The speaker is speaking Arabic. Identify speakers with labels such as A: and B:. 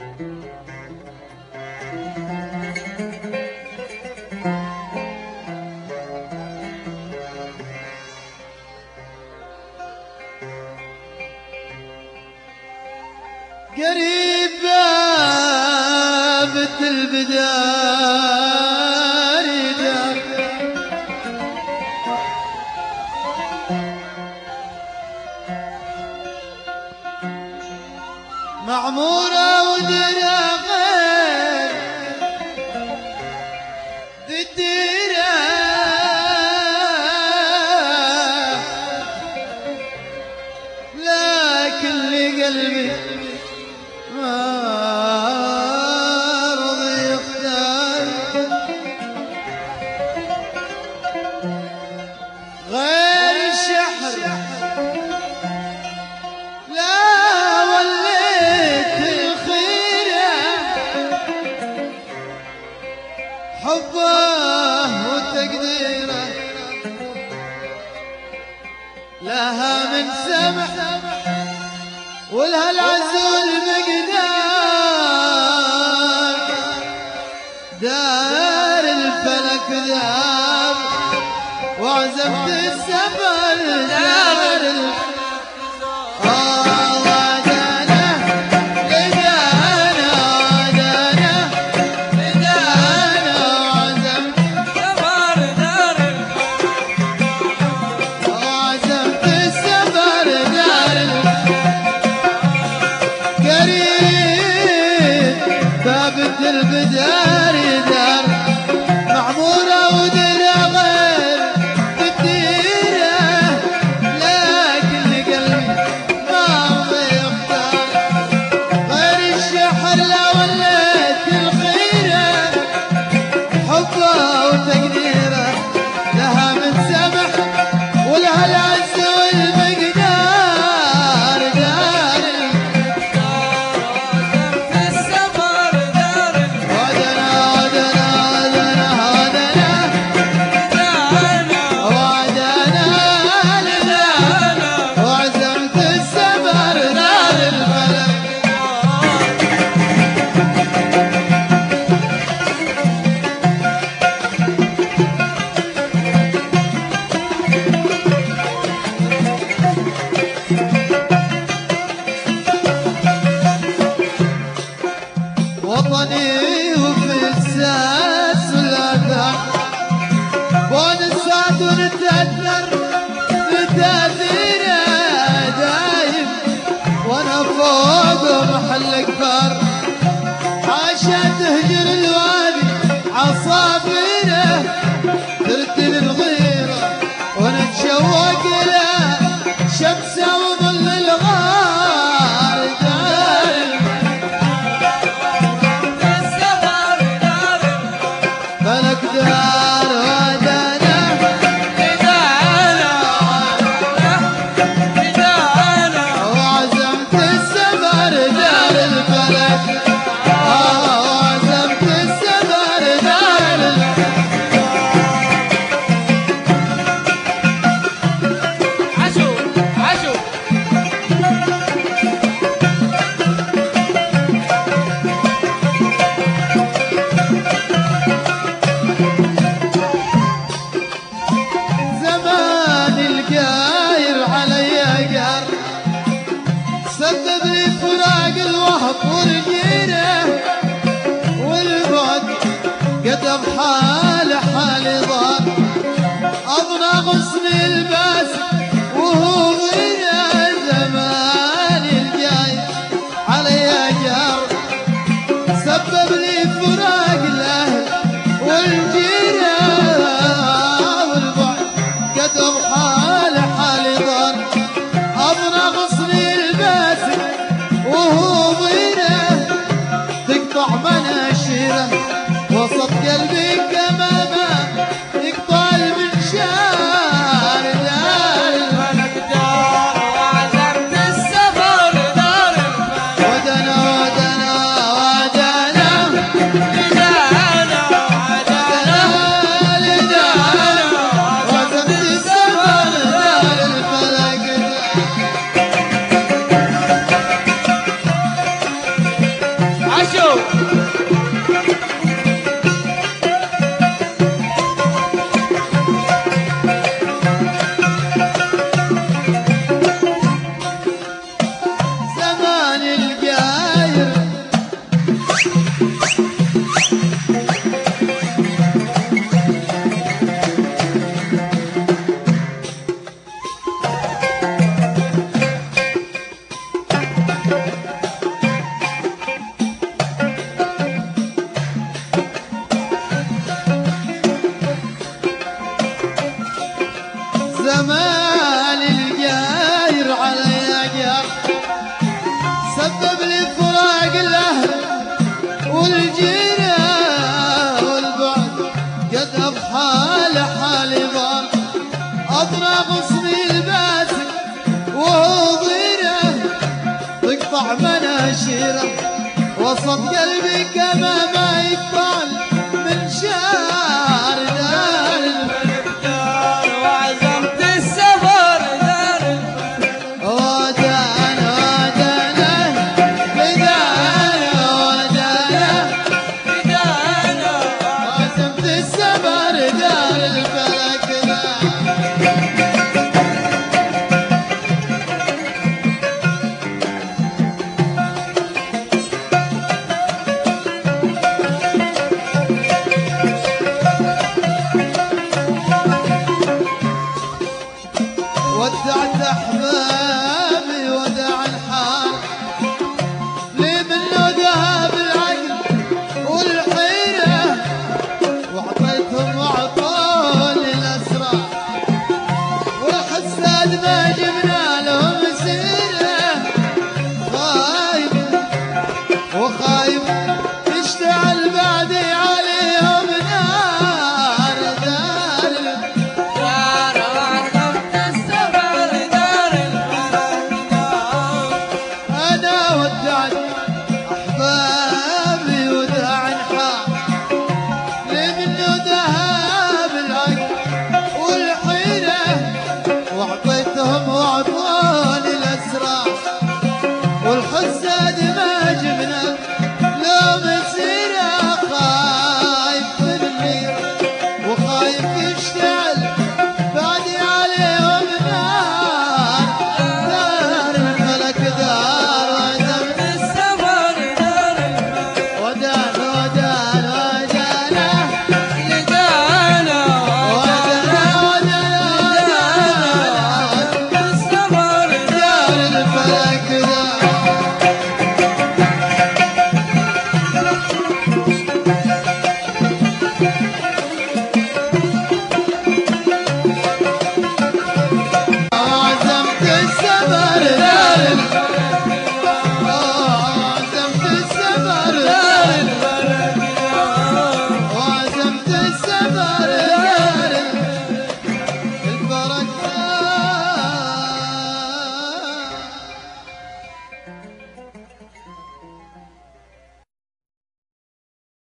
A: قريب بابت البدار معمورة وديرة غير الديرة لكن لقلبي ما رضي يختار غير الشحر لا وليت الخيرة حبه وتقديره لها من سمح ولها العزول مقدار دار الفلك دار وعزمت السفر دار البدار دار معمورة وديرة غير الديرة لكن لقلبي ما رضي يختار غير الشحر لا وليت الخيرة حبه وتقديره لها من سمح ولها العز والمقدار دار وطني وفي الساس والأذان ونسعد ونتأثر بتأثيره دايم وانا فوق محل كبار حاشا تهجر الوادي عصافيره ترتل الغيره ونتشوق له شمسه وظل الغار دايم فلك دار ودانا بدانا وعزمت السفر دار الفلك وعزمت السفر دار الفلك
B: عاشوا
A: زمان الجاير زمان الجاير علي جار سبب لي فراق الاهل والجيران والبعد قد بحال حالي ضال اضرب غصني الباسل وهو ضيره تقطع مناشيره وسط قلبي كما ما يقبل من شار دار
B: وعزمت السفر دار
A: ودانا ودانا بدانا ودانا
B: بدانا
A: عزمت السفر دار الفلك ذا ودعت احبابي ودع الحال لي منه ذهب العقل والحيره واعطيتهم واعطوني الاسرار والحساد ما جبنا لهم سيره خايف وخايف يشتعل بعدي عليهم نار دار
B: دار وعزمت السفر دار الفرح دار
A: أنا ودعت أحبابي